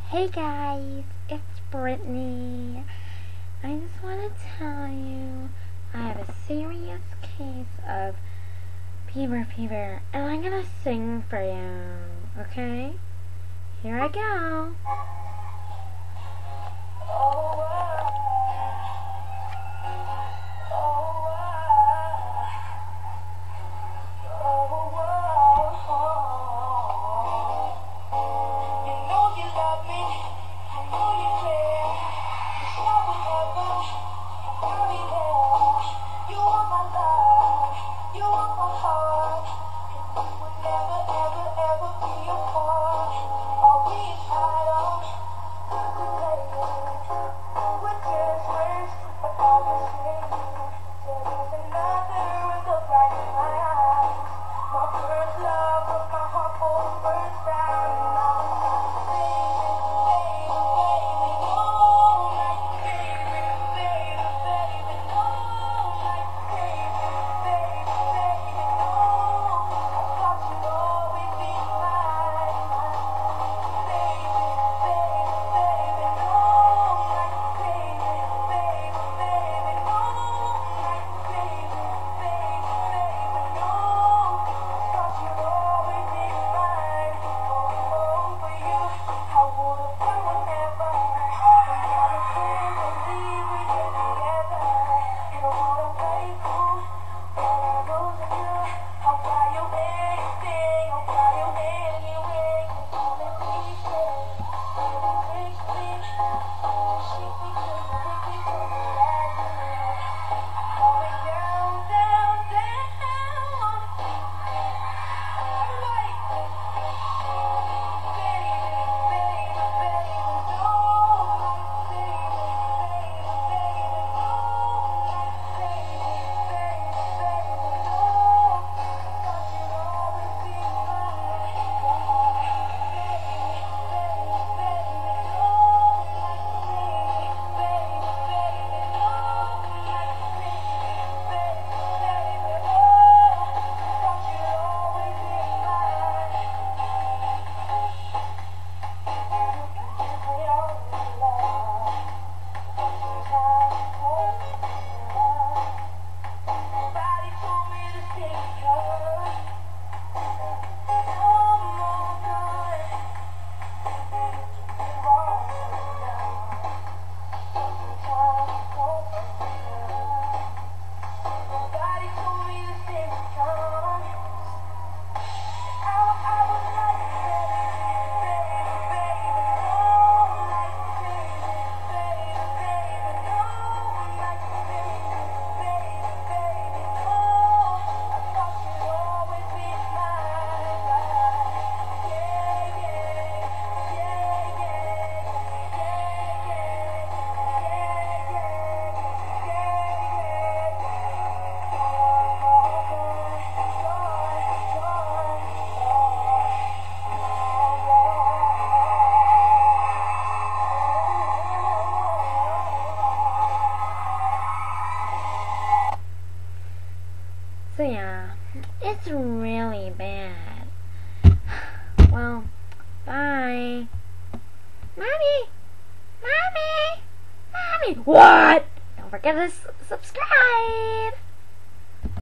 Hey guys, it's Britney. I just want to tell you I have a serious case of fever, and I'm gonna sing for you, okay? Here I go. So yeah, it's really bad. Well, bye. Mommy! Mommy! Mommy! What? Don't forget to subscribe!